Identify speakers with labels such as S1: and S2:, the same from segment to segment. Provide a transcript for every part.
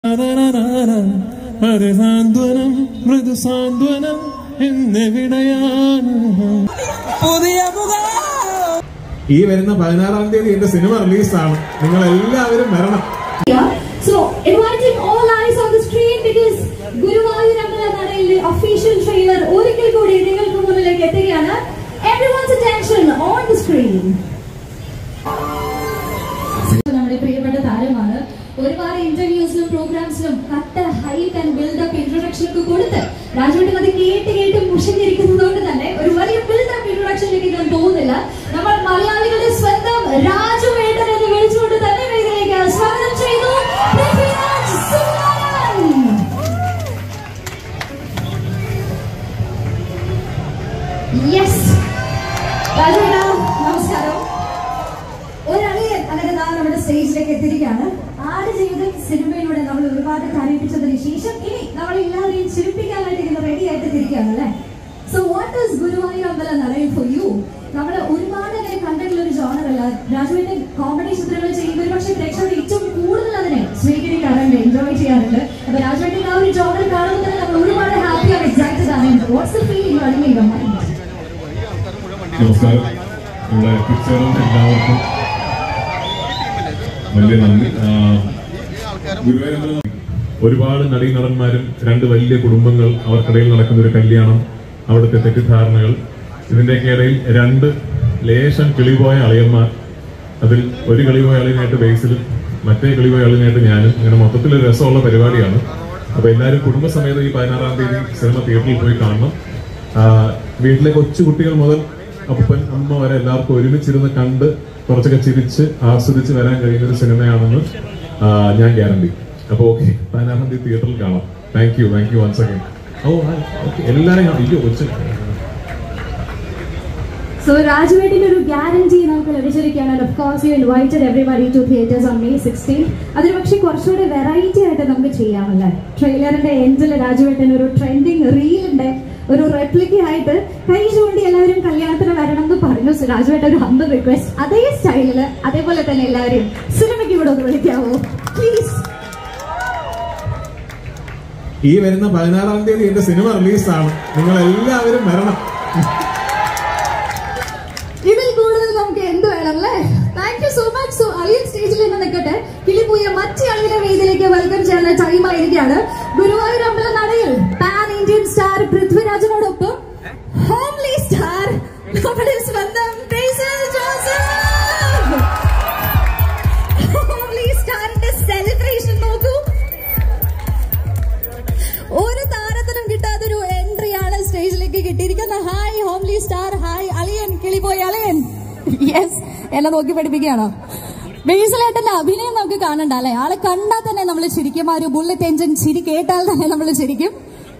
S1: സാന്ത്വനം മൃദുസാന്ത്വനം എന്നെവിടെയാണ് ഈ വരുന്ന 16-ാം തീയതി എന്റെ സിനിമ റിലീസാണ്. നിങ്ങൾ എല്ലാവരും വരണം.
S2: So, inviting all eyes on the screen because Guruvayur Ambalanadayile official trailer ഒരിക്കൽ കൂടി നിങ്ങൾക്ക് മുന്നിലേക്ക് എത്തുകയാണ്. Everyone's attention on the screen. നമ്മുടെ പ്രിയപ്പെട്ട താരമാണ്. ഒരുപാട് ഇന്റർവ്യൂസിലും പ്രോഗ്രാംസിലും കട്ട ഹൈറ്റ് ആൻഡ് ബിൽഡപ്പ് ഇൻട്രൊഡക്ഷൻ ഒക്കെ കൊടുത്ത് രാജുവേട്ടൻ അത് കേട്ട് മുഷിഞ്ഞിരിക്കുന്നതുകൊണ്ട് തന്നെ ഒരു വലിയ ബിൽഡപ്പ് ഇൻട്രൊഡക്ഷനിലേക്ക് ഞാൻ പോകുന്നില്ല. നമ്മൾ മലയാളികളുടെ സ്വന്തം രാജുവേട്ടൻ എന്ന് വിളിച്ചുകൊണ്ട് തന്നെ വേദിയിലേക്ക് സ്വാഗതം ചെയ്തു. യെസ് രാജുവേട്ട നമസ്കാരം. ഒരളിയൻ അങ്ങനെ നമ്മുടെ സ്റ്റേജിലേക്ക് എത്തിയിരിക്കുകയാണ്. ആടുജീവിതം സിനിമയിലൂടെ നമ്മൾ ഒരുപാട് കരയിപ്പിച്ചതിന് ശേഷം ഇനി നമ്മളെല്ലാവരെയും ചിരിപ്പിക്കാനായിട്ട് ഇങ്ങനെ റെഡി ആയിട്ട് തിരിക്കുകയാണ് അല്ലേ. So what is Guruvayoor Ambalanadayil for you? നമ്മൾ ഒരുപാട് അങ്ങനെ കണ്ടിട്ടുള്ള ഒരു ജോണർ അല്ല. രാജുവേട്ടൻ കോമഡി ചിത്രങ്ങൾ ചെയ്യുമ്പോൾ പക്ഷേ പ്രേക്ഷകർ ഏറ്റവും കൂടുതൽ അതിനെ സ്വീകരിക്കാറുണ്ട്, എൻജോയ് ചെയ്യാറുണ്ട്. അപ്പൊ രാജുവേട്ടൻ ആ ഒരു ജോണർ കാണുമ്പോൾ തന്നെ നമ്മൾ ഒരുപാട് ഹാപ്പിയാണ്, എക്സൈറ്റഡ് ആണ്. What's the feeling running in your mind?
S1: നമസ്കാരം. ഇവിടെ എത്തിച്ചേർന്ന എല്ലാവർക്കും വലിയ നന്ദി. ഒരുപാട് നടീനടന്മാരും രണ്ട് വലിയ കുടുംബങ്ങൾ, അവർക്കിടയിൽ നടക്കുന്ന ഒരു കല്യാണം, അവിടുത്തെ തെറ്റിദ്ധാരണകൾ, ഇതിന്റെയൊക്കെ ഇടയിൽ രണ്ട് ലേശം കിളിപോയ അളിയന്മാർ. അതിൽ ഒരു കിളിപോയ അളിയനായിട്ട് ബേസിലും മറ്റേ കിളിപോയ അളിയനായിട്ട് ഞാനും. അങ്ങനെ മൊത്തത്തിലൊരു രസമുള്ള പരിപാടിയാണ്. അപ്പൊ എല്ലാവരും കുടുംബസമേതം ഈ 16-ാം തീയതി സിനിമ തിയേറ്ററിൽ പോയി കാണണം. വീട്ടിലെ കൊച്ചു കുട്ടികൾ മുതൽ അപ്പൻ അമ്മ വരെ എല്ലാവർക്കും ഒരുമിച്ചിരുന്ന് കണ്ട് കുറച്ചൊക്കെ ചിരിച്ച് ആസ്വദിച്ച് വരാൻ കഴിയുന്ന ഒരു സിനിമയാണെന്ന് ഞാൻ ഗ്യാരണ്ടി. അപ്പൊ ഓക്കെ, 16-ാം തീയതി തിയേറ്ററിൽ കാണാം. Thank you once again. എല്ലാവരെയും അയ്യോ കൊച്ചു.
S2: So രാജുവേട്ടിന്റെ ഒരു ഗ്യാരണ്ടി നമുക്ക് ലഭിച്ചിരിക്കുകയാണ്. Of course you invited everybody to theatres on May 16. അതിന് പക്ഷേ കുറച്ചുകൂടി വെറൈറ്റി ആയിട്ട് നമുക്ക് ചെയ്യാമല്ലേ. ട്രെയിലറിന്റെ എൻഡിൽ രാജുവേട്ടൻ ഒരു ട്രെൻഡിങ് റീലിന്റെ ഒരു റെപ്ലിക്ക ആയിട്ട് കൈ ചൂണ്ടി എല്ലാവരും കല്യാണത്തിന് വരണം എന്ന് പറഞ്ഞു. രാജുവേട്ടൻ ഒരു ഹംബിൾ റിക്വസ്റ്റ്, അതേ സ്റ്റൈലില് അതേപോലെ തന്നെ എല്ലാവരും സിനിമയ്ക്ക് ഇവിടെ ഒന്ന് വിളിക്കാവോ പ്ലീസ്?
S1: ഈ വരുന്ന 16-ാം തീയതി എന്റെ സിനിമ റിലീസാണ്. നിങ്ങൾ എല്ലാവരും വരണം.
S2: ഇതിൽ കൂടുതൽ നമുക്ക് എന്ത് വേണം അല്ലേ? Thank you so much. So അളിയൻ സ്റ്റേജിൽ നിന്ന് നിൽക്കട്ടെ. കിളിപോയ മറ്റു അളിയനെ വേദിയിലേക്ക് വെൽക്കം ചെയ്യുന്ന ടൈം ആയിരിക്കുകയാണ്. Guruvayoor Ambalanadayil pan Indian star പൃഥ്വിരാജിനോടൊപ്പം ഹോംലി സ്റ്റാർ നമ്മുടെ സ്വന്തം ബേസിൽ ജോസഫ്. ഹോംലി സ്റ്റാറിന്റെ സെലിബ്രേഷൻ നോക്കൂ. ഒരു താരത്തിനും കിട്ടാത്തൊരു എൻട്രിയാണ് സ്റ്റേജിലേക്ക് കിട്ടിയിരിക്കുന്നത്. ഹായ് ഹോംലി സ്റ്റാർ, ഹായ് അളിയൻ, കിളിപോയ അളിയൻ. യെസ്, എന്നെ നോക്കി പഠിപ്പിക്കുകയാണോ? ബേസിലേട്ടന്റെ അഭിനയം നമുക്ക് കാണണ്ട അല്ലെ. ആളെ കണ്ടാൽ തന്നെ നമ്മൾ ചിരിക്കും. ആ ഒരു ബുള്ളറ്റ് എഞ്ചിൻ ചിരി കേട്ടാൽ തന്നെ നമ്മൾ ചിരിക്കും.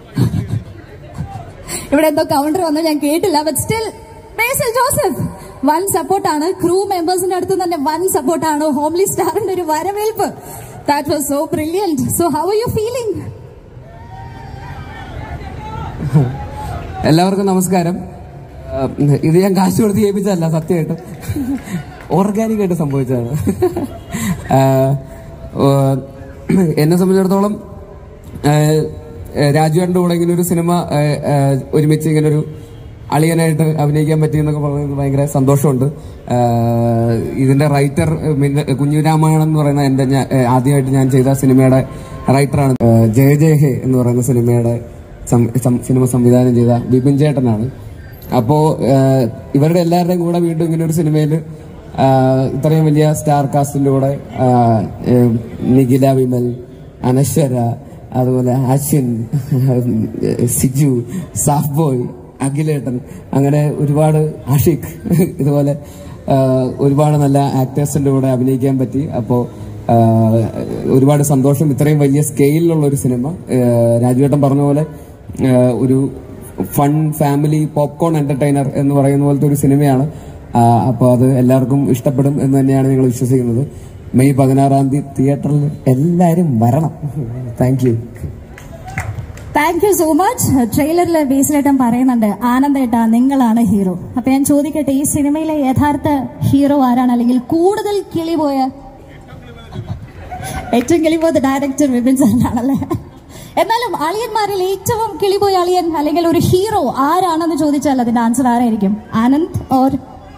S2: ഇവിടെ എന്തോ കൗണ്ടർ വന്ന് ഞാൻ കേട്ടില്ല. But still Basil Joseph one സപ്പോർട്ടാണ്. ക്രൂ മെമ്പേഴ്സിന്റെ അടുത്ത് തന്നെ വൺ സപ്പോർട്ടാണ്. ഹോംലി സ്റ്റാറിന്റെ ഒരു വരവേൽപ്പ്, that was so brilliant. So how are you feeling?
S3: എല്ലാവർക്കും നമസ്കാരം. ഇത് ഞാൻ കാശ് കൊടുത്ത് ചെയ്യിപ്പിച്ചതല്ല, സത്യമായിട്ട് ഓർഗാനിക് ആയിട്ട് സംഭവിച്ചതാണ്. എന്നെ സംബന്ധിച്ചിടത്തോളം രാജുവേട്ടൻ്റെ കൂടെ ഇങ്ങനെ ഒരു സിനിമ ഒരുമിച്ച് ഇങ്ങനെ ഒരു അളിയനായിട്ട് അഭിനയിക്കാൻ പറ്റിയെന്നൊക്കെ പറയുന്നത് ഭയങ്കര സന്തോഷമുണ്ട്. ഇതിന്റെ റൈറ്റർ കുഞ്ഞുരാമായണം എന്ന് പറയുന്ന എന്റെ ആദ്യമായിട്ട് ഞാൻ ചെയ്ത സിനിമയുടെ റൈറ്ററാണ്. ജയ ജയ ഹേ എന്ന് പറയുന്ന സിനിമയുടെ സിനിമ സംവിധാനം ചെയ്ത ബിപിൻ ചേട്ടനാണ്. അപ്പോ ഇവരുടെ എല്ലാവരുടെയും കൂടെ വീണ്ടും ഇങ്ങനെ ഒരു സിനിമയിൽ ഇത്രയും വലിയ സ്റ്റാർ കാസ്റ്റിന്റെ കൂടെ നിഖില വിമൽ, അനശ്വര, അതുപോലെ അശ്വിൻ, സിജു, സാഫ് ബോയ്, അഖിലേട്ടൻ, അങ്ങനെ ഒരുപാട് ആഷിഖ്, ഇതുപോലെ ഒരുപാട് നല്ല ആക്ടേഴ്സിന്റെ കൂടെ അഭിനയിക്കാൻ പറ്റി. അപ്പോ ഒരുപാട് സന്തോഷം. ഇത്രയും വലിയ സ്കെയിലുള്ള ഒരു സിനിമ, രാജുവേട്ടൻ പറഞ്ഞ പോലെ ഒരു ഫൺ ഫാമിലി പോപ്കോൺ എന്റർടൈനർ എന്ന് പറയുന്ന പോലത്തെ ഒരു സിനിമയാണ്. അപ്പോൾ അത് എല്ലാവർക്കും ഇഷ്ടപ്പെടും എന്ന് തന്നെയാണ് ഞങ്ങൾ വിശ്വസിക്കുന്നത്. May 16-ാം തീയതി തിയേറ്ററിൽ എല്ലാവരും വരണം. Thank
S2: you so much. ട്രെയിലറിൽ ബേസിലേട്ടൻ പറയുന്നുണ്ട്, ആനന്ദേട്ടാ നിങ്ങളാണ് ഹീറോ. അപ്പൊ ഞാൻ ചോദിക്കട്ടെ, ഈ സിനിമയിലെ യഥാർത്ഥ ഹീറോ ആരാണ്? അല്ലെങ്കിൽ കൂടുതൽ കിളി പോയ ഏറ്റവും കിളിപോയ ഡയറക്ടർ വിപിൻ സാറിനാണല്ലേ. എന്നാലും അളിയന്മാരിൽ ഏറ്റവും കിളിപോയ അളിയൻ അല്ലെങ്കിൽ ഒരു ഹീറോ ആരാണെന്ന് ചോദിച്ചാൽ അതിന്റെ ആൻസർ ആരായിരിക്കും? ആനന്ദ് ഓർ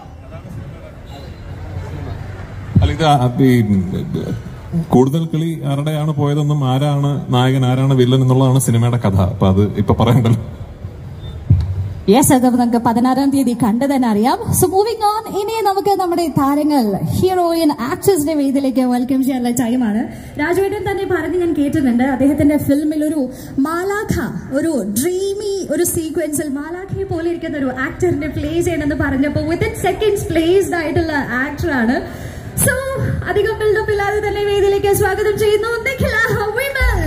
S1: കൂടുതൽ കിളി ആരുടെയാണ് പോയതെന്നും ആരാണ് നായകൻ ആരാണ് വില്ലൻ എന്നുള്ളതാണ് സിനിമയുടെ കഥ. അപ്പൊ അത് ഇപ്പൊ പറയണ്ടല്ലോ.
S2: യെസ്, അത് നമുക്ക് 16-ാം തീയതി കണ്ടു തന്നെ അറിയാം. സോ മൂവിംഗ് ഓൺ, ഇനി നമുക്ക് നമ്മുടെ താരങ്ങൾ ഹീറോയിൻ ആക്ടേഴ്സിന്റെ വേദിയിലേക്ക് വെൽക്കം ചെയ്യാനുള്ള ടൈമാണ്. രാജുവേട്ടൻ തന്നെ പറഞ്ഞ് ഞാൻ കേട്ടിട്ടുണ്ട്, അദ്ദേഹത്തിന്റെ ഫിലിമിൽ ഒരു മാലാഖ, ഒരു ഡ്രീമി ഒരു സീക്വൻസിൽ മാലാഖയെ പോലെ ഇരിക്കുന്ന ഒരു ആക്ടറിനെ പ്ലേ ചെയ്യണമെന്ന് പറഞ്ഞപ്പോൾ വിത്തിൻ സെക്കൻഡ്സ് പ്ലേസ്ഡ് ആയിട്ടുള്ള ആക്ടറാണ്. സോ അധികം ബിൽഡപ്പ് ഇല്ലാതെ തന്നെ വേദിയിലേക്ക് സ്വാഗതം ചെയ്യുന്നു നിഖില വിമൽ.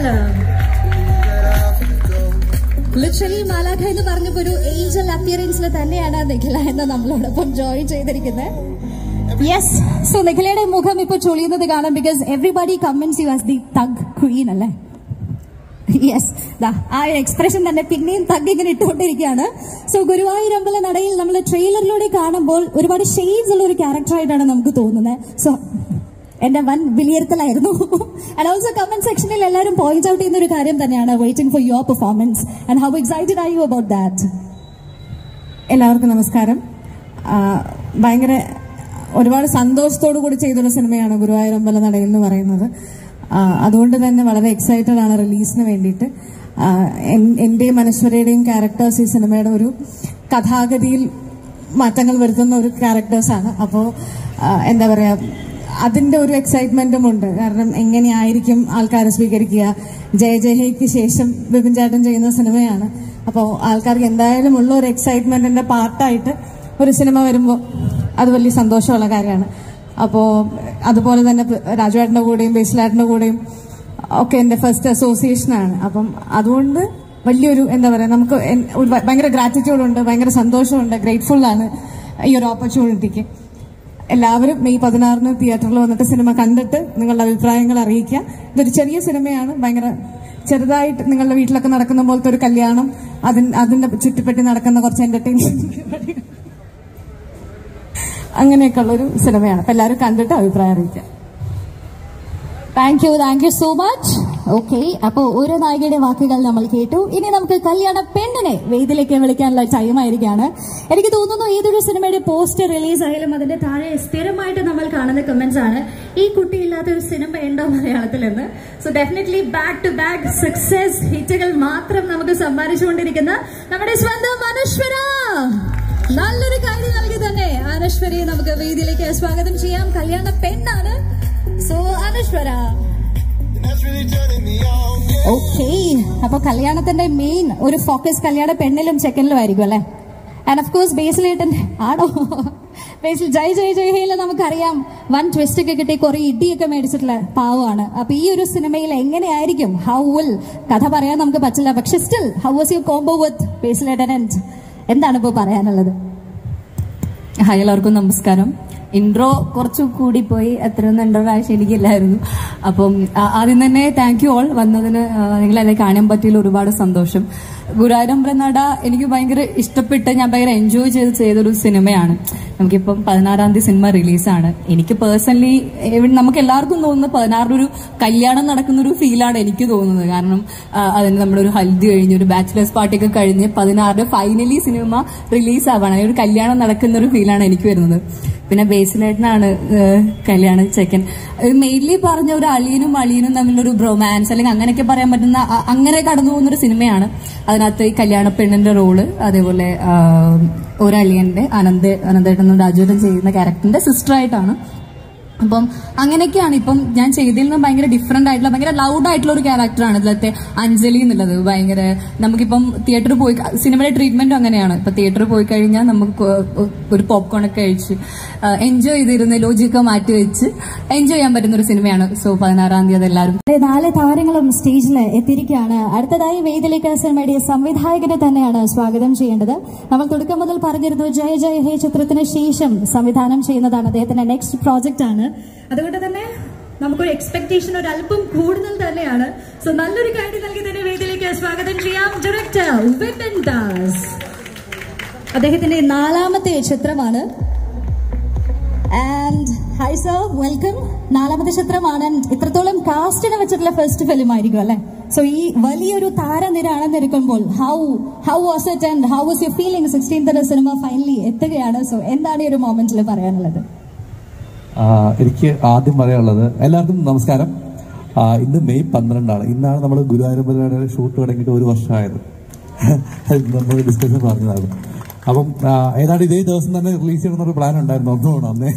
S2: ലിറ്ററലി മാലാഖ എന്ന് പറഞ്ഞപ്പോ ഒരു ഏഞ്ചൽ അപ്പിയറൻസിൽ തന്നെയാണ് നിഖില എന്ന് നമ്മളോടൊപ്പം ജോയിൻ ചെയ്തിരിക്കുന്നത്. യെസ്, സോ നിഖിലയുടെ മുഖം ഇപ്പൊ ചൊളിയുന്നത് കാണാം. Because everybody comments you as the thug queen അല്ലേ? യെസ്, ആ എക്സ്പ്രഷൻ തന്നെ പിന്നെയും തഗ് ഇങ്ങനെ ഇട്ടുകൊണ്ടിരിക്കുകയാണ്. സോ ഗുരുവായൂരമ്പല നടയിൽ നമ്മൾ ട്രെയിലറിലൂടെ കാണുമ്പോൾ ഒരുപാട് ഷെയ്ഡ്സ് ഉള്ള ഒരു ക്യാരക്ടറായിട്ടാണ് നമുക്ക് തോന്നുന്നത്. സോ എന്റെ വൻ വിലയിരുത്തലായിരുന്നു. ആൻഡ് ഓൾസോ കമന്റ് സെക്ഷനിൽ എല്ലാവരും പോയിന്റ് ഔട്ട് ചെയ്യുന്ന ഒരു കാര്യം തന്നെയാണ്, waiting for your performance and how excited are you about that?
S4: എല്ലാവർക്കും നമസ്കാരം. ഭയങ്കര ഒരുപാട് സന്തോഷത്തോടു കൂടി ചെയ്തൊരു സിനിമയാണ് ഗുരുവായൂരമ്പല നട എന്ന് പറയുന്നത്. അതുകൊണ്ട് തന്നെ വളരെ എക്സൈറ്റഡ് ആണ് റിലീസിന് വേണ്ടിയിട്ട്. എന്റെയും അനശ്വരയുടെയും ക്യാരക്ടേഴ്സ് ഈ സിനിമയുടെ ഒരു കഥാഗതിയിൽ മാറ്റങ്ങൾ വരുത്തുന്ന ഒരു ക്യാരക്ടേഴ്സാണ്. അപ്പോൾ എന്താ പറയാ, അതിന്റെ ഒരു എക്സൈറ്റ്മെന്റും ഉണ്ട്. കാരണം എങ്ങനെയായിരിക്കും ആൾക്കാരെ സ്വീകരിക്കുക. ജയ ജയ ഹേക്ക് ശേഷം വിപിൻ ചേട്ടൻ ചെയ്യുന്ന സിനിമയാണ്. അപ്പോൾ ആൾക്കാർക്ക് എന്തായാലും ഉള്ള ഒരു എക്സൈറ്റ്മെന്റിന്റെ പാർട്ടായിട്ട് ഒരു സിനിമ വരുമ്പോൾ അത് വലിയ സന്തോഷമുള്ള കാര്യമാണ്. അപ്പോൾ അതുപോലെ തന്നെ രാജുവേട്ടന്റെ കൂടെയും ബേസിലേട്ടന്റെ കൂടെയും ഒക്കെ എന്റെ ഫസ്റ്റ് അസോസിയേഷനാണ്. അപ്പം അതുകൊണ്ട് വലിയൊരു എന്താ പറയാ, നമുക്ക് ഭയങ്കര ഗ്രാറ്റിറ്റ്യൂഡ് ഉണ്ട്, ഭയങ്കര സന്തോഷമുണ്ട്, ഗ്രേറ്റ്ഫുൾ ആണ് ഈ ഒരു ഓപ്പർച്യൂണിറ്റിക്ക്. എല്ലാവരും മെയ് 16-ന് തിയേറ്ററിൽ വന്നിട്ട് സിനിമ കണ്ടിട്ട് നിങ്ങളുടെ അഭിപ്രായങ്ങൾ അറിയിക്കുക. ഇതൊരു ചെറിയ സിനിമയാണ്, ഭയങ്കര ചെറുതായിട്ട് നിങ്ങളുടെ വീട്ടിലൊക്കെ നടക്കുന്ന പോലത്തെ ഒരു കല്യാണം, അതിന്റെ ചുറ്റിപ്പറ്റി നടക്കുന്ന കുറച്ച് എന്റർടൈൻമെന്റ് അങ്ങനെയൊക്കെയുള്ളൊരു സിനിമയാണ്. അപ്പൊ എല്ലാവരും കണ്ടിട്ട് അഭിപ്രായം അറിയിക്കുക.
S2: Thank you so much. Okay, അപ്പൊ ഓരോ നായികയുടെ വാക്കുകൾ നമ്മൾ കേട്ടു. ഇനി നമുക്ക് കല്യാണ പെണ്ണിനെ വേദിയിലേക്ക് വിളിക്കാനുള്ള ടൈം ആയിരിക്കാണ്. എനിക്ക് തോന്നുന്നു ഏതൊരു സിനിമയുടെ പോസ്റ്റർ റിലീസ് ആയാലും അതിന്റെ താഴെ സ്ഥിരമായിട്ട് നമ്മൾ കാണുന്ന കമന്റ്സ് ആണ്, ഈ കുട്ടി ഇല്ലാത്തൊരു സിനിമ ഉണ്ടോ മലയാളത്തിലെന്ന്. So definitely back to back success ഹിറ്റുകൾ മാത്രം നമുക്ക് സമ്മാനിച്ചുകൊണ്ടിരിക്കുന്ന നമ്മുടെ സ്വന്തം അനശ്വര, നല്ലൊരു കാര്യം നൽകി തന്നെ അനശ്വരയെ നമുക്ക് വേദിയിലേക്ക് സ്വാഗതം ചെയ്യാം. കല്യാണ പെണ്ണാണ്. സോ അനശ്വര. ഓക്കെ, അപ്പൊ കല്യാണത്തിന്റെ മെയിൻ ഒരു ഫോക്കസ് കല്യാണ പെണ്ണിലും സെക്കൻഡിലും ആയിരിക്കും അല്ലെ? ആൻഡ് ഓഫ് കോഴ്സ് ബേസിലേട്ടൻ ആണോ? ബേസിൽ ജയ് ജയ് ജയ് ഹേയില് നമുക്കറിയാം വൺ ട്വിസ്റ്റ് ഒക്കെ കിട്ടി, കുറെ ഇടിയൊക്കെ മേടിച്ചിട്ടുള്ള പാവമാണ്. അപ്പൊ ഈ ഒരു സിനിമയിൽ എങ്ങനെയായിരിക്കും, ഹൗ വിൽ, കഥ പറയാൻ നമുക്ക് പറ്റില്ല, പക്ഷെ still how was your combo with ബേസിലേട്ടൻ ആൻഡ് എന്താണ് ഇപ്പൊ പറയാനുള്ളത്?
S5: ഹായ്, എല്ലാവർക്കും നമസ്കാരം. ഇൻട്രോ കുറച്ചു കൂടിപ്പോയി, അത്രയൊന്നും ഇൻട്രോ ആവശ്യം എനിക്കില്ലായിരുന്നു. അപ്പം ആദ്യം തന്നെ താങ്ക് യു ഓൾ വന്നതിന്, നിങ്ങളെ കാണാൻ പറ്റിയതിൽ ഒരുപാട് സന്തോഷം. ഗുരുവായൂരമ്പല നട എനിക്ക് ഭയങ്കര ഇഷ്ടപ്പെട്ട് ഞാൻ ഭയങ്കര എൻജോയ് ചെയ്തൊരു സിനിമയാണ്. നമുക്കിപ്പം 16-ാം തീയതി സിനിമ റിലീസാണ്. എനിക്ക് പേഴ്സണലി നമുക്ക് എല്ലാവർക്കും തോന്നുന്നത് 16 ഒരു കല്യാണം നടക്കുന്ന ഒരു ഫീലാണ് എനിക്ക് തോന്നുന്നത്. കാരണം അതിന് നമ്മുടെ ഒരു ഹൽദി കഴിഞ്ഞ് ഒരു ബാച്ചിലേഴ്സ് പാർട്ടി ഒക്കെ കഴിഞ്ഞ് 16 ഫൈനലി സിനിമ റിലീസ് ആവാണ്. ഒരു കല്യാണം നടക്കുന്ന ഒരു ഫീലാണ് എനിക്ക് വരുന്നത്. പിന്നെ ബേസിലേട്ടനാണ് കല്യാണ ചെക്കൻ. മെയിൻലി പറഞ്ഞ ഒരു അളിയനും തമ്മിലൊരു ബ്രൊമാൻസ് അല്ലെങ്കിൽ അങ്ങനെയൊക്കെ പറയാൻ പറ്റുന്ന, അങ്ങനെ കടന്നു പോകുന്നൊരു സിനിമയാണ്. അതിനകത്ത് ഈ കല്യാണ പെണ്ണിന്റെ റോള്, അതേപോലെ ഒരളിയന്റെ അനന്തേട്ടൻ രാജുവേട്ടൻ ചെയ്യുന്ന ക്യാരക്ടറിന്റെ സിസ്റ്ററായിട്ടാണ്. അപ്പം അങ്ങനെയൊക്കെയാണ്. ഇപ്പം ഞാൻ ചെയ്തതിൽ നിന്ന് ഭയങ്കര ഡിഫറെന്റ് ആയിട്ടുള്ള, ഭയങ്കര ലൗഡ് ആയിട്ടുള്ള ഒരു ക്യാരക്ടറാണ് ഇതിലത്തെ അഞ്ജലി എന്നുള്ളത്. ഭയങ്കര നമുക്കിപ്പം തിയേറ്ററിൽ പോയി, സിനിമയുടെ ട്രീറ്റ്മെന്റും അങ്ങനെയാണ്. ഇപ്പൊ തിയേറ്ററിൽ പോയി കഴിഞ്ഞാൽ നമുക്ക് ഒരു പോപ്കോൺ ഒക്കെ കഴിച്ച് എൻജോയ് ചെയ്തിരുന്ന ലോജിയൊക്കെ മാറ്റി വെച്ച് എൻജോയ് ചെയ്യാൻ പറ്റുന്ന ഒരു സിനിമയാണ്. സോ 16-ാം തീയതി എല്ലാവരും
S2: 4 താരങ്ങളും സ്റ്റേജിൽ എത്തിയിരിക്കുകയാണ്. അടുത്തതായി വേദിയിലേക്ക് സിനിമയുടെ സംവിധായകനെ തന്നെയാണ് സ്വാഗതം ചെയ്യേണ്ടത്. നമ്മൾ തുടക്കം മുതൽ പറഞ്ഞിരുന്നു, ജയ ജയ ഹേ ചിത്രത്തിന് ശേഷം സംവിധാനം ചെയ്യുന്നതാണ് അദ്ദേഹത്തിന്റെ നെക്സ്റ്റ് പ്രോജക്റ്റ് ആണ്. അതുകൊണ്ട് തന്നെ നമുക്കൊരു എക്സ്പെക്ടേഷൻ ഒരു അല്പം കൂടുതൽ തന്നെയാണ്. സോ നല്ലൊരു കാര്യം നൽകി തന്നെ വേദിയിലേക്ക് സ്വാഗതം ചെയ്യാം ഡയറക്ടർ വിപിൻ ദാസ്. അദ്ദേഹത്തിന്റെ 4ാമത്തെ ചിത്രമാണ്. And hi sir, welcome. 4ാമത്തെ ചിത്രമാണ്. ഇത്രത്തോളം കാസ്റ്റിനെ വെച്ചിട്ടുള്ള ഫസ്റ്റ് ഫിലിം ആയിരിക്കും അല്ലെ? സോ ഈ വലിയൊരു താരനിര അണഞ്ഞിരിക്കുമ്പോൾ how was it and how was your feeling? 16th cinema finally എത്തുകയാണ്. സോ എന്താണ് ഈ ഒരു മൊമെന്റിൽ പറയാനുള്ളത്?
S6: എനിക്ക് ആദ്യം പറയാനുള്ളത്, എല്ലാവർക്കും നമസ്കാരം. ഇന്ന് മെയ് 12 ഇന്നാണ് നമ്മൾ ഗുരുവായൂരമ്പലയുടെ ഷൂട്ട് തുടങ്ങിയിട്ട് 1 വർഷമായത്. നമ്മൾ ഡിസ്കഷൻ പറഞ്ഞതാണ്. അപ്പം ഏതാണ്ട് ഇതേ ദിവസം തന്നെ റിലീസ് ചെയ്യണമെന്നൊരു പ്ലാൻ ഉണ്ടായിരുന്നു, ഒന്നുകൂടെ അന്നേ.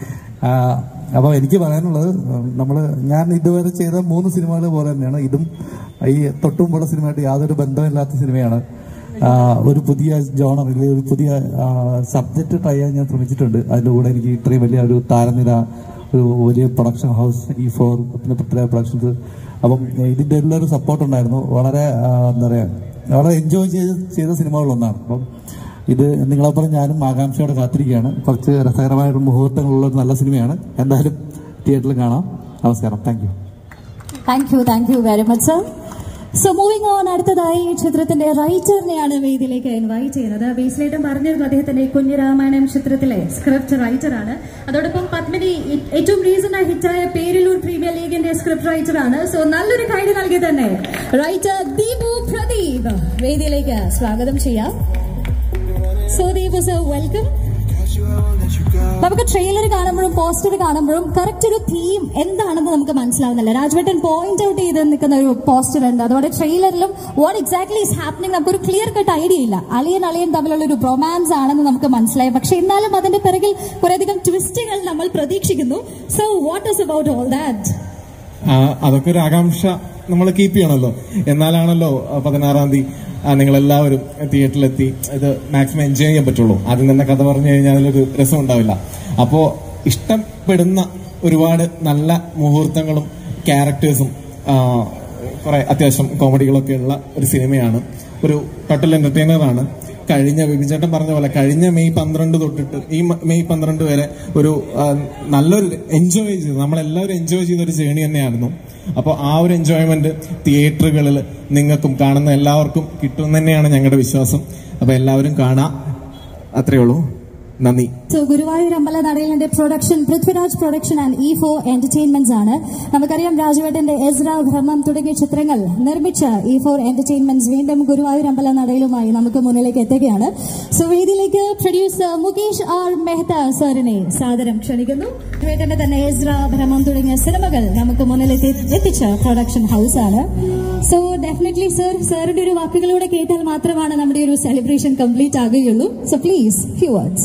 S6: അപ്പോൾ എനിക്ക് പറയാനുള്ളത്, ഞാൻ ഇതുവരെ ചെയ്ത 3 സിനിമകൾ പോലെ തന്നെയാണ് ഇതും. ഈ തൊട്ടുമുമ്പുള്ള സിനിമയായിട്ട് യാതൊരു ബന്ധമില്ലാത്ത സിനിമയാണ്. ഒരു പുതിയ ജോണർ, ഒരു പുതിയ സബ്ജക്റ്റ് ട്രൈ ചെയ്യാൻ ഞാൻ ശ്രമിച്ചിട്ടുണ്ട്. അതിൻ്റെ കൂടെ എനിക്ക് ഇത്രയും വലിയ ഒരു താരനിര, ഒരു വലിയ പ്രൊഡക്ഷൻ ഹൗസ്, E4 പിന്നെ പൃഥ്വിരാജ് പ്രൊഡക്ഷൻസ്. അപ്പം ഇതിൻ്റെ എല്ലാവരും സപ്പോർട്ട് ഉണ്ടായിരുന്നു. വളരെ എന്താ പറയുക, വളരെ എൻജോയ് ചെയ്ത സിനിമകളൊന്നാണ്. അപ്പം ഇത് നിങ്ങളെപ്പോലെ ഞാനും ആകാംക്ഷയോടെ കാത്തിരിക്കുകയാണ്. കുറച്ച് രസകരമായിട്ട് മുഹൂർത്തങ്ങളുള്ള ഒരു നല്ല സിനിമയാണ്. എന്തായാലും തിയേറ്ററിൽ കാണാം. നമസ്കാരം.
S2: Thank you very much sir. So moving on, അടുത്തതായി ചിത്രത്തിന്റെ റൈറ്ററിനെയാണ് വേദിയിലേക്ക് ഇൻവൈറ്റ് ചെയ്യുന്നത്. ബേസിലേട്ടും പറഞ്ഞിരുന്നു, അദ്ദേഹത്തിന്റെ കുഞ്ഞിരാമായണം ചിത്രത്തിലെ സ്ക്രിപ്റ്റ് റൈറ്റർ ആണ്. അതോടൊപ്പം പത്മിനി ഏറ്റവും റീസണായി ഹിറ്റായ പേരിലൂർ പ്രീമിയർ ലീഗിന്റെ സ്ക്രിപ്റ്റ് റൈറ്റർ ആണ്. സോ നല്ലൊരു കൈഡ് നൽകി തന്നെ റൈറ്റർ ദീപു പ്രദീപ് വേദിയിലേക്ക് സ്വാഗതം ചെയ്യാം. So Deepu sir, welcome. നമുക്ക് ട്രെയിലർ കാണുമ്പോഴും പോസ്റ്റർ കാണുമ്പോഴും കറക്റ്റ് ഒരു തീം എന്താണെന്ന് നമുക്ക് മനസ്സിലാവുന്നില്ല. രാജവേട്ടൻ പോയിന്റ് ഔട്ട് ചെയ്ത് നിൽക്കുന്ന ഒരു പോസ്റ്റർ ഉണ്ട്. അതോടെ ട്രെയിലറിലും വാട്ട് എക്സാക്ട്ലി ഈസ് ഹാപ്പനിങ് നമുക്കൊരു ക്ലിയർ കട്ട് ഐഡിയ ഇല്ല. അളിയൻ തമ്മിലുള്ള ഒരു റൊമാൻസ് ആണെന്ന് നമുക്ക് മനസ്സിലായി. പക്ഷെ എന്നാലും അതിന്റെ പിറകിൽ കുറേയധികം ട്വിസ്റ്റുകൾ നമ്മൾ പ്രതീക്ഷിക്കുന്നു. So what is about all that?
S7: അതൊക്കെ ഒരു ആകാംക്ഷ നമ്മൾ കീപ്പ് ചെയ്യണമല്ലോ. എന്നാലാണല്ലോ 16-ാം തീയതി നിങ്ങളെല്ലാവരും തിയേറ്ററിലെത്തി ഇത് മാക്സിമം എൻജോയ് ചെയ്യാൻ പറ്റുള്ളൂ. ആദ്യം തന്നെ കഥ പറഞ്ഞു കഴിഞ്ഞാൽ അതിലൊരു രസം ഉണ്ടാവില്ല. അപ്പോൾ ഇഷ്ടപ്പെടുന്ന ഒരുപാട് നല്ല മുഹൂർത്തങ്ങളും ക്യാരക്ടേഴ്സും കുറെ അത്യാവശ്യം കോമഡികളൊക്കെ ഉള്ള ഒരു സിനിമയാണ്. ഒരു ടോട്ടൽ എന്റർടൈനറാണ്. കഴിഞ്ഞ വിപിചേട്ടൻ പറഞ്ഞ പോലെ കഴിഞ്ഞ മെയ് 12 തൊട്ടിട്ട് ഈ മെയ് 12 വരെ ഒരു നല്ലൊരു എൻജോയ് ചെയ്ത് നമ്മളെല്ലാവരും എൻജോയ് ചെയ്തൊരു ജേണി തന്നെയായിരുന്നു. അപ്പോൾ ആ ഒരു എൻജോയ്മെന്റ് തിയേറ്ററുകളിൽ നിങ്ങൾക്കും കാണുന്ന എല്ലാവർക്കും കിട്ടും തന്നെയാണ് ഞങ്ങളുടെ വിശ്വാസം. അപ്പോൾ എല്ലാവരും കാണാം. അത്രയേ ഉള്ളൂ. നന്ദി.
S2: സോ ഗുരുവായൂർ അമ്പലനടയിലിന്റെ production Prithviraj production and E4 entertainments ആണ്. നമുക്കറിയാം രാജവേട്ടന്റെ എസ്ര, ബ്രഹ്മം തുടങ്ങിയ ചിത്രങ്ങൾ നിർമ്മിച്ച E4 എന്റർടൈൻമെന്റ്സ് വീണ്ടും ഗുരുവായൂർ അമ്പലനടയിലുമായി നമുക്ക് മുന്നിലേക്ക് എത്തുകയാണ്. സോ വേദിയിലേക്ക് പ്രൊഡ്യൂസർ മുകേഷ് R മെഹ്ത സാറിനെ സാദരം ക്ഷണിക്കുന്നു. രാജവേട്ടന്റെ തന്നെ എസ്ര, ബ്രഹ്മം തുടങ്ങിയ സിനിമകൾ നമുക്ക് മുന്നിലേക്ക് എത്തിച്ച പ്രൊഡക്ഷൻ ഹൗസ് ആണ്. സോ ഡെഫിനറ്റ്ലി സാറിന്റെ ഒരു വാക്കുകളിലൂടെ കേട്ടാൽ മാത്രമാണ് നമ്മുടെ ഒരു സെലിബ്രേഷൻ കംപ്ലീറ്റ് ആകുകയുള്ളൂ. So please few words.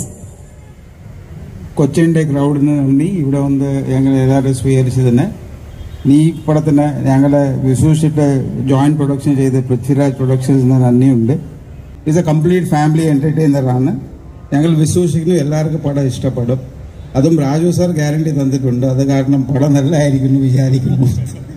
S8: കൊച്ചിൻ്റെ ക്രൗഡിന് നന്ദി. ഇവിടെ വന്ന് ഞങ്ങൾ എല്ലാവരും സ്വീകരിച്ചതിന്. ഈ പടത്തിന് ഞങ്ങളെ വിശ്വസിച്ചിട്ട് ജോയിന്റ് പ്രൊഡക്ഷൻ ചെയ്ത് പൃഥ്വിരാജ് പ്രൊഡക്ഷൻസിന് നന്ദിയുണ്ട്. ഇത് എ കംപ്ലീറ്റ് ഫാമിലി എന്റർടൈനറാണ്. ഞങ്ങൾ വിശ്വസിക്കുന്നു എല്ലാവർക്കും പടം ഇഷ്ടപ്പെടും. അതും രാജു സാർ ഗ്യാരണ്ടി തന്നിട്ടുണ്ട്. അത് കാരണം പടം നല്ലതായിരിക്കും വിചാരിക്കുന്നു.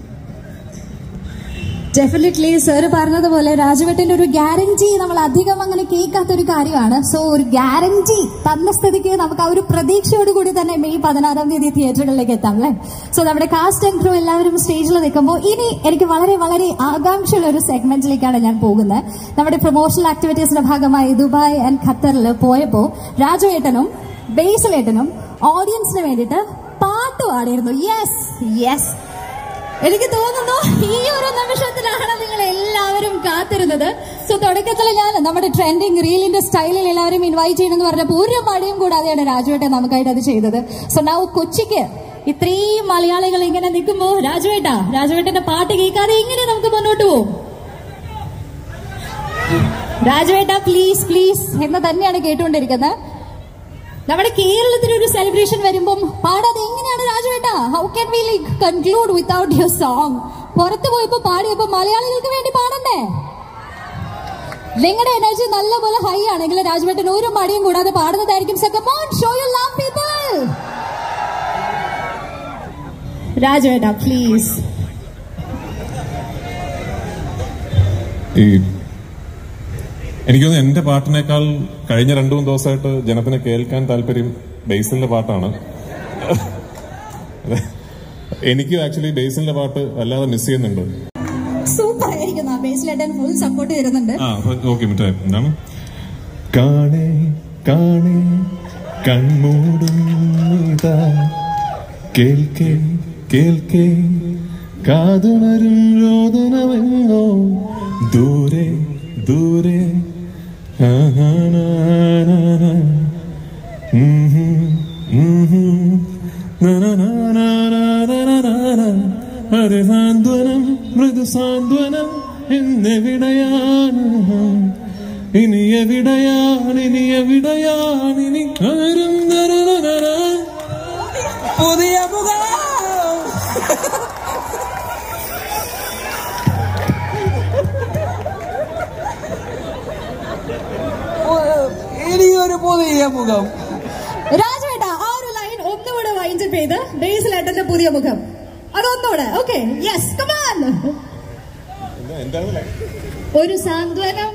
S2: ഡെഫിനറ്റ്ലി സർ പറഞ്ഞതുപോലെ രാജവേട്ടന്റെ ഒരു ഗ്യാരണ്ടി നമ്മൾ അധികം അങ്ങനെ കേൾക്കാത്തൊരു കാര്യമാണ്. സോ ഒരു ഗ്യാരണ്ടി തന്ന സ്ഥിതിക്ക് നമുക്ക് ആ ഒരു പ്രതീക്ഷയോടുകൂടി തന്നെ മെയ് 16-ാം തീയതി തിയേറ്ററുകളിലേക്ക് എത്താം അല്ലേ? സോ നമ്മുടെ കാസ്റ്റ് ആൻഡ് ക്രൂ എല്ലാവരും സ്റ്റേജിൽ നിൽക്കുമ്പോൾ ഇനി എനിക്ക് വളരെ വളരെ ആകാംക്ഷയുള്ള ഒരു സെഗ്മെന്റിലേക്കാണ് ഞാൻ പോകുന്നത്. നമ്മുടെ പ്രൊമോഷണൽ ആക്ടിവിറ്റീസിന്റെ ഭാഗമായി ദുബായ് ആൻഡ് ഖത്തറിൽ പോയപ്പോൾ രാജവേട്ടനും ബേസിലേട്ടനും ഓഡിയൻസിന് വേണ്ടിയിട്ട് പാട്ട് പാടിയിരുന്നു. യെസ്, എനിക്ക് തോന്നുന്നു ഈ ഒരു നിമിഷത്തിലാണ് നിങ്ങൾ എല്ലാവരും കാത്തിരുന്നത്. സോ തുടക്കത്തിൽ ഞാൻ നമ്മുടെ ട്രെൻഡിങ് റീലിന്റെ സ്റ്റൈലിൽ എല്ലാവരും ഇൻവൈറ്റ് ചെയ്യണമെന്ന് പറഞ്ഞപ്പോൾ ഒരു മടിയും കൂടാതെയാണ് രാജുവേട്ടൻ നമുക്കായിട്ട് അത് ചെയ്തത്. സോ നൗ കൊച്ചിക്ക് ഇത്രയും മലയാളികൾ ഇങ്ങനെ നിൽക്കുമ്പോൾ രാജുവേട്ടന്റെ പാട്ട് കേൾക്കാതെ ഇങ്ങനെ നമുക്ക് മുന്നോട്ട് പോകും. രാജുവേട്ട പ്ലീസ് എന്ന് തന്നെയാണ് കേട്ടുകൊണ്ടിരിക്കുന്നത്. നമ്മുടെ കേരളത്തിൽ ഒരു സെലിബ്രേഷൻ വരുമ്പം പാടാതെ എങ്ങനെയാണ് രാജുവേട്ട? How can we conclude without your song? പുറത്തു പോയപ്പോ പാടിയപ്പോ മലയാളികൾക്ക് വേണ്ടി പാടണ്ടേ? നിങ്ങളുടെ എനർജി നല്ലപോലെ ഹൈ ആണെങ്കിൽ രാജുവേട്ടൻ ഒരു മടിയും കൂടാതെ പാടുന്നതായിരിക്കും. So come on, show your love people. രാജുവേട്ട പ്ലീസ്.
S1: എനിക്ക് തോന്നുന്നു എന്റെ പാട്ടിനേക്കാൾ കഴിഞ്ഞ 2-3 ദിവസമായിട്ട് ജനത്തിന് കേൾക്കാൻ താല്പര്യം ബേസിലിന്റെ പാട്ടാണ്. എനിക്ക് ആക്ച്വലി ബേസിലിന്റെ പാട്ട് വല്ലാതെ മിസ് ചെയ്യുന്നുണ്ട്.
S2: സൂപ്പർ ആയിരിക്കും. ബേസിലേട്ടൻ ഫുൾ സപ്പോർട്ട് തരുന്നുണ്ട്.
S1: മറ്റേ എന്താണ് കാണേ കാണേ കൺമൂടും കേൾക്കേ കേൾക്കേ കാതുണരും രോദനമെന്നോ ദൂരെ ദൂരെ സാന്ത്വനം മൃദുസാന്ത്വനം എന്നെവിടെയാണ് ഇനി എവിടെയാണ് ഇനി എവിടെയാണ് ഇനി
S3: പുതിയ മുഖം ഇനിയൊരു പുതിയ മുഖം.
S2: രാജേട്ട ആ ഒരു ലൈൻ ഒന്നുകൂടെ വൈൻഡപ്പ് ചെയ്ത് ബേസിലേട്ടന്റെ പുതിയ മുഖം അതൊന്നുകൂടെ. Okay, yes, come on. ഒരു സാന്ത്വനം,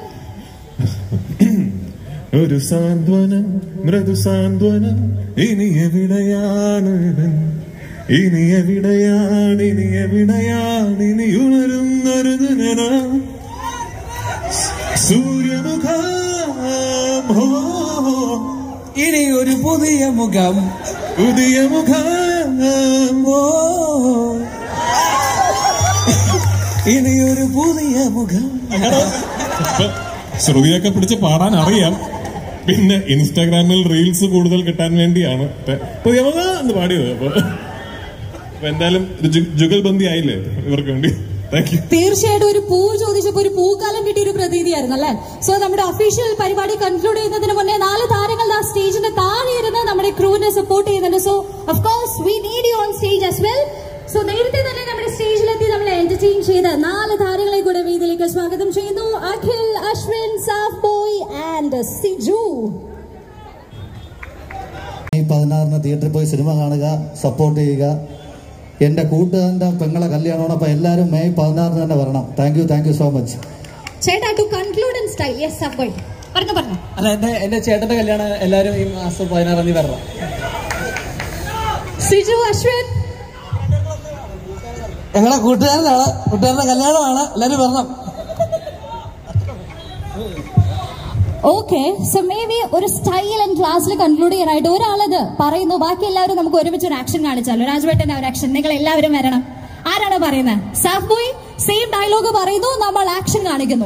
S1: ഒരു സാന്ത്വനം മൃദു സാന്ത്വനം ഇനി എവിടെയാണ് ഇനി എവിടെയാണ് ഇനി എവിടെയാണ് ഇനി ഉണരുന്നൊരു സൂര്യമുഖം.
S3: ഇനി ഒരു പുതിയ മുഖം,
S1: പുതിയ മുഖം.
S3: ഇനിയൊരു പുതിയ മുഖം.
S1: ശ്രുതിയൊക്കെ പിടിച്ച് പാടാൻ അറിയാം, പിന്നെ ഇൻസ്റ്റാഗ്രാമിൽ റീൽസ് കൂടുതൽ കിട്ടാൻ വേണ്ടിയാണ് പുതിയ മുഖം എന്ന് പാടിയത്. അപ്പൊ എന്തായാലും ജുഗൽബന്ദി ആയില്ലേ ഇവർക്ക് വേണ്ടി.
S2: തീർച്ചയായിട്ടും ഒരു പൂ ചോദിച്ചപ്പോ ഒരു പൂക്കാലം കിട്ടിയ ഒരു പ്രതീതിയായിരുന്നു അല്ലെ. സോ നമ്മുടെ ഒഫീഷ്യൽ പരിപാടി കൺക്ലൂഡ് ചെയ്യുന്നതിന് മുന്നേ 4 താരങ്ങൾ ആ സ്റ്റേജിന്റെ താഴെ ഇരുന്ന് നമ്മുടെ ക്രൂവിനെ സപ്പോർട്ട് ചെയ്യുന്നുണ്ട്. So of course we need you on stage as well. So നേരത്തെ തന്നെ നമ്മുടെ സ്റ്റേജിലെത്തി നമ്മളെ എന്റർടൈൻ ചെയ്ത 4 താരങ്ങളെ കൂടെ വേദിയിലേക്ക് സ്വാഗതം ചെയ്യുന്നു. അഖിൽ, അശ്വിൻ, സാഫ് ബോയ് ആൻഡ് സിജു.
S6: മെയ് 16 തിയേറ്ററിൽ പോയി സിനിമ കാണുക, സപ്പോർട്ട് ചെയ്യുക. എന്റെ കൂട്ടുകാരന്റെ പെങ്ങളെ കല്യാണമാണ്, അപ്പൊ എല്ലാവരും മെയ് 16 തന്നെ വരണം. Thank you so much.
S2: ചേട്ടാ to conclude in style. Yes Saaf Boi പറഞ്ഞു.
S3: അല്ല, എന്റെ ചേട്ടന്റെ കല്യാണം എല്ലാവരും ഈ മാസം 16 തീയതി വരണം.
S2: സിജു, അശ്വിൻ.
S3: ഞങ്ങളെ കൂട്ടുകാരന്റെ കല്യാണമാണ്, എല്ലാവരും വരണം.
S2: ഓക്കെ, സോ മേ ബി ഒരു സ്റ്റൈൽ ആൻഡ് ക്ലാസ്സിൽ കൺക്ലൂഡ് ചെയ്യാനായിട്ട് ഒരാളത് പറയുന്നു, ബാക്കി എല്ലാവരും നമുക്ക് ഒരുമിച്ച് ഒരു ആക്ഷൻ കാണിച്ചാലോ. രാജുവേട്ടന്റെ ഒരു ആക്ഷൻ, നിങ്ങൾ എല്ലാവരും വരണം. ആരാണ് പറയുന്നത്? സാഫ് ബോയ് സെയിം ഡയലോഗ് പറയുന്നു, നമ്മൾ ആക്ഷൻ കാണിക്കുന്നു.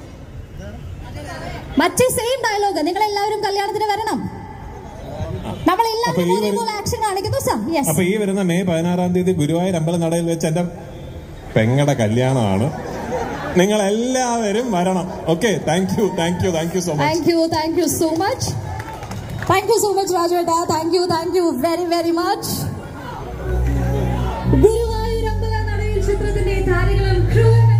S2: മറ്റേ സെയിം ഡയലോഗ്, നിങ്ങൾ എല്ലാവരും കല്യാണത്തിന് വരണം, നമ്മൾ എല്ലാവരും ആക്ഷൻ കാണിക്കുന്നു.
S1: അപ്പൊ ഈ വരുന്ന മെയ് 16 തീയതി ഗുരുവായൂർ അമ്പലനടയിൽ വെച്ച് എന്റെ പെങ്ങടെ കല്യാണമാണ്. നിങ്ങൾ എല്ലാവരും വരണം. Okay, thank you so much.
S2: Thank you so much. Thank you so much രാജുവേട്ട. Thank you very very much. Guruvayoor Ambalanadayil ചിത്രത്തിന്റെ താരങ്ങളും ക്രൂ